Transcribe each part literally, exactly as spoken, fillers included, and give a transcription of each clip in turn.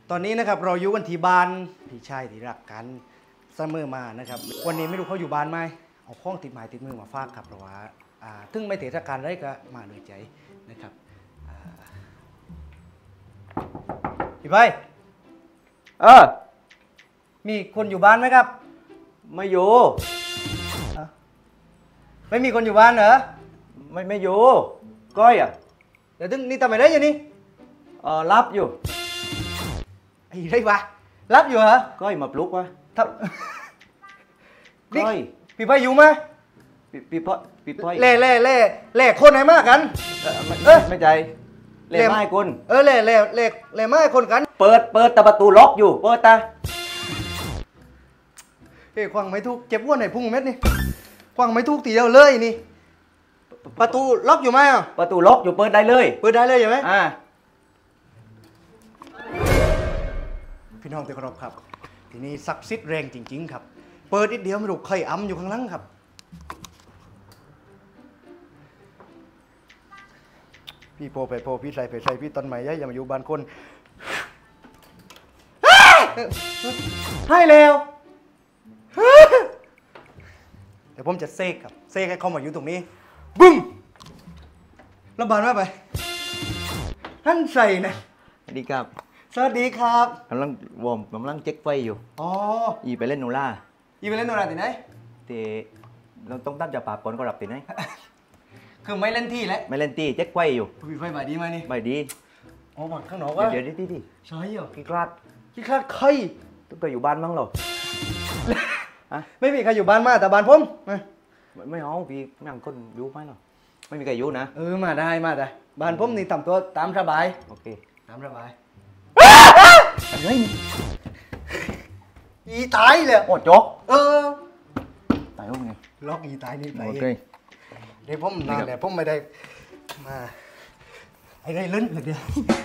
ตอนนี้นะครับเราอยู่กันที่บ้านพี่ชายที่รักกันเสมอมานะครับวันนี้ไม่รู้เขาอยู่บ้านไหมเอาข้องติดหมายติดมือมาฝากครับเพราะว่าถึงไม่เทศกาลอะไรก็มาด้วยใจนะครับพี่ไปเออมีคนอยู่บ้านไหมครับไม่อยู่ไม่มีคนอยู่บ้านเหรอไม่ไม่อยู่ก้อยอ่ะเดี๋ยวถึงนี่ทำไมได้ยังนี่เออรับอยู่ไอ้ไรวะรับอยู่เหรอก้อยมาปลุกวะทับก้อยพี่ไปอยู่ไหมพี่พี่พ่อพี่พ่อเล่เล่เล่เล่คนไหนมากกันเออไม่ใจเล่ไม้คนเออเล่เล่เล่เล่ไม้คนกันเปิดเปิดแต่ประตูล็อกอยู่เปิดตาเฮ้ยควังไม่ทุกเจ็บอ้วนไหนพุ่งเม็ดนี่ควังไม่ทุกตีเดียวเลยนี่ประตูล็อกอยู่ไหมอ่ะประตูล็อกอยู่เปิดได้เลยเปิดได้เลยใช่ไหมอ่าพี่น้องที่เคารพครับทีนี้ศักดิ์สิทธิ์แรงจริงๆครับเปิดนิดเดียวไม่รู้ใครอ้ำอยู่ข้างหลังครับพี่โพไปโพพี่ใส่ไปใส่พี่ต้นไม้ยัยอย่ามาอยู่บ้านคนให้เร็วเดี๋ยวผมจะเซกครับเซกให้เขามาอยู่ตรงนี้บึ้มระบาดมาไปท่านใส่นะสวัสดีครับสวัสดีครับกำลังวอร์มกำลังเช็คไฟอยู่อ๋ออีไปเล่นโนล่าอีไปเล่นโนล่าที่ไหนที่เราต้องตั้งจับปากก่อนก็รับที่ไหนคือไม่เล่นที่แล้วไม่เล่นที่เช็คไฟอยู่พี่ไฟใบดีไหมนี่ใบดีอ๋อบังข้างนอกวะเดี๋ยวดิดิดิใช่เหรอขี้คลาดขี้คลาดใครต้องเคยอยู่บ้านมั้งหรอไม่มีใครอยู่บ้านมาแต่บ้านผมไม่เอาพี่นั่งคนอยู่ไหมหรอไม่มีใครอยู่นะเออมาได้มาได้บ้านผมนี่ทำตัวตามสบายโอเคตามสบายเฮ้ยอีตายเลยโอ้จ๊กเออตายแล้วไงล็อกอีตายนี่ไปโอเคเดี๋ยวผมนานแต่ผมไม่ได้มาไอ้ไรเล่นเลยเดียว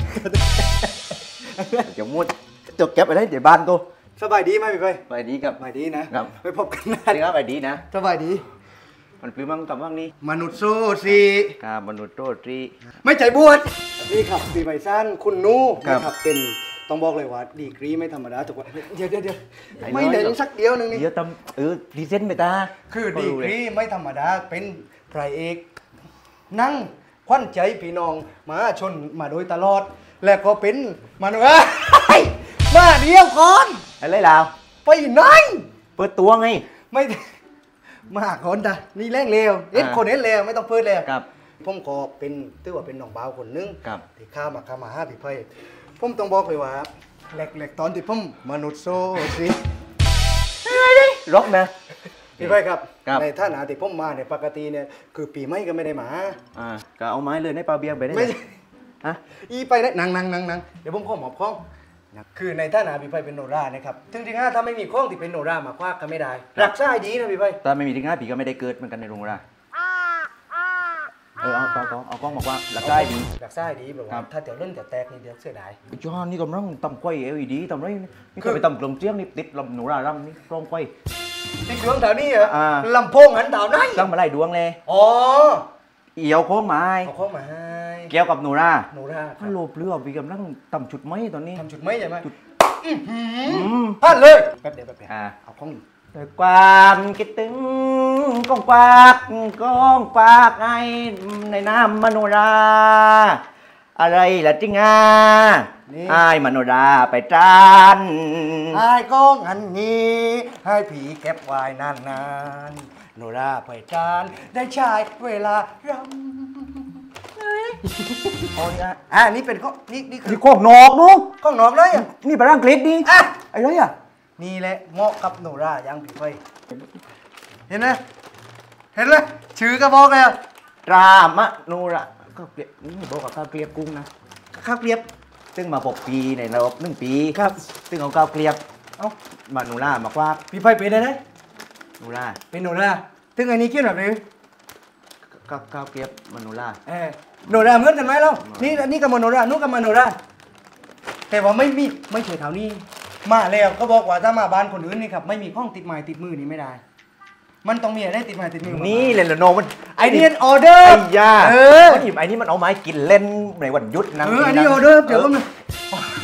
เดี๋ยวมุดจบแก็บไปได้เดี๋ยวบ้านกูสบายดีไหมพี่ไปสบายดีครับสบายดีนะครับไปพบกันนะสบายดีนะสบายดีมันปลื้มมั่งกับมั่งนี่มนุษย์โซ่สีครับมนุษย์โซ่สีไม่ใจบวชนี่ครับปีใบสั้นคุณนูนะครับเป็นต้องบอกเลยว่าดีกรีไม่ธรรมดาถูกป่ะเดี๋ยวเดี๋ยวเดี๋ยวไม่เด่นสักเดียวนึงนี่เดี๋ยวทำเออพรีเซนต์ไปตาคือดีกรีไม่ธรรมดาเป็นพระเอกนั่งควันใจพี่น้องมาชนมาโดยตลอดและก็เป็นมาเนอะมาเดียวก่อนอะไรล่ะไปไหนเปิดตัวไงไม่มาคนจ้ะนี่แรงเลวเอ็ดคนเอ็ดเลวไม่ต้องเปิดเลวครับผมก็เป็นถือว่าเป็นน้องบ่าวคนนึงครับที่ข้ามาข้ามาห้าพี่ไพ่ผมต้องบอกเลยว่าแหลกๆตอนที่ผมมนุษย์โซ่สิร็อกนะพี่ไพ่ครับในท่านาที่ผมมาเนี่ยปกติเนี่ยคือปีไม่ก็ไม่ได้มาอ่าก็เอาไม้เลยในปลาเบียงไปได้ไม่ฮะอีไปได้นั่งนั่งนั่งนั่งเดี๋ยวผมขอหมอบข้องคือในท่านาพี่ไพ่เป็นโนรานะครับถึงที่ง่าถ้าไม่มีข้องที่เป็นโนรามาคว้ากันไม่ได้รักษาดีนะพี่ไพ่ถ้าไม่มีที่ง่าผีก็ไม่ได้เกิดเหมือนกันในโรงราเออเอาเอาเอากล้องบอกว่าหลักได้ดีหลักได้ดีแบบว่าถ้าเดี๋ยวเล่นเดี๋ยวแตกนี่เดี๋ยวเสียดายจ้านี่กำลังต่ำไฟ แอล อี ดีต่ำไรนี่เคยไปต่ำกลมเจี๊ยงนี่ติดลำหนูรารำนี่กล้องไฟติดดวงแถวนี้เหรอลำโพงหันดาวไหนตั้งมาไล่ดวงเลยอ๋อเอี่ยวโค้งไม้โค้งไม้เกี่ยวกับหนูราหนูราถ้าโลบเรือวีกำลังต่ำจุดไม้ตอนนี้ทำจุดไม้ใช่ไหมจุดพลาดเลยแป๊บเดียวแป๊บเดียวเอาข้องความคิดถึงกองปากกองปากไอในน้ำมโนราอะไรล่ะจิงอ่ะไอมโนราไปจานไอก็งันนี้ให้ผีเก็บไว้นานๆโนราไปจานได้ชายเวลารำโอ้ยอ่ะนี่เป็นข้อนี่นี่คือข้องนอกนู้ข้องนอกเลยอ่ะนี่เป็นร่างกฤษดิอ่ะไอ้ไรอ่ะนี่แหละเหมาะกับโนรายังผีไฟเห็นไหมเห็นไหมชื่อกระบอกเลยรามะโนราข้าวเกลียบนี่บอกกับข้าวเกลียบกุ้งนะข้าวเกลียบซึ่งมาปกปีในรอบหนึ่งปีครับซึ่งเอาข้าวเกลียบเอ้ามาโนรามาคว้าผีไฟเป็นอะไรโนราเป็นโนราซึ่งอันนี้เกี่ยวกับอะไรข้าวข้าวเกลียบมาโนราเออโนราเหมือนกันไหมเรานี่นี่กับโนรานู่นกับโนราแต่ว่าไม่มีไม่ใช่แถวนี้มาแล้วก็บอกว่าถ้ามาบ้านคนอื่นนี่ครับไม่มีข้องติดไม้ติดมือนี่ไม่ได้มันต้องมีอะไรติดไม้ติดมือนี่เลยละโนมันไอเดียนออเดอร์ไอ้ยาเออมันหยิบไอ้นี่มันเอาไม้กินเล่นในวันยุดนะเอออันนี้ออเดอร์เดี๋ยวก็มัน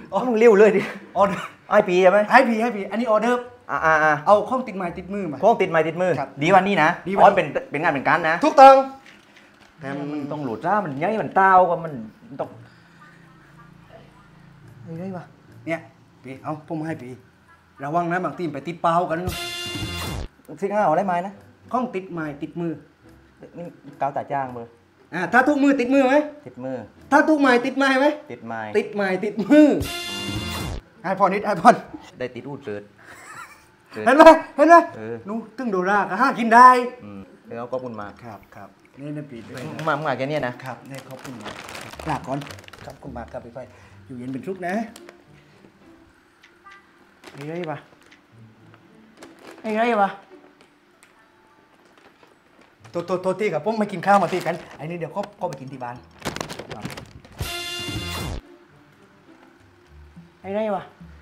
อ๋อมึงเลี้ยวเลยดิออเดอร์ไอ้ปีใช่ไหมให้พี่ให้พี่อันนี้ออเดอร์อ่าอ่าอ่าเอาข้องติดไม้ติดมือมาโค้งติดไม้ติดมือครับดีวันนี้นะดีวันนี้อ๋อเป็นเป็นงานเป็นการนะทุกต้องแต่มันต้องหลุดร่ามันยัยมันเต้าก็มันต้องเฮ้ยได้ปะเนี่ยพี่เอาผมให้พี่ระวังนะบางทีมไปติดเปล่ากันซิกห้าเอาได้ไหมนะข้องติดไม้ติดมือนี่กาวตาจ้างเบอร์อ่าถ้าทุกมือติดมือไหมติดมือถ้าทุกไม้ติดไม้ไหมติดไม้ติดไม้ติดมือให้พอนิดให้พอนได้ติดอูดเสิร์ตเสิร์ตเห็นไหมเห็นไหมเออนู้ตึงโดราก็ห้ากินได้อืมเดี๋ยวเอาก็บุญมาครับครับนี่นะปีด้วยมามาแค่เนี้ยนะครับนี่ขอบคุณมากลาก่อนขอบคุณมากครับพี่ไฟอยู่เย็นเป็นทุกข์นะเฮ้ยได้ปะเฮ้ยได้ปะโทษโทษโทษที่กับผมไม่กินข้าวมาตีกันไอ้นี่เดี๋ยวก็ก็ไปกินที่บ้านเฮ้ยได้ปะ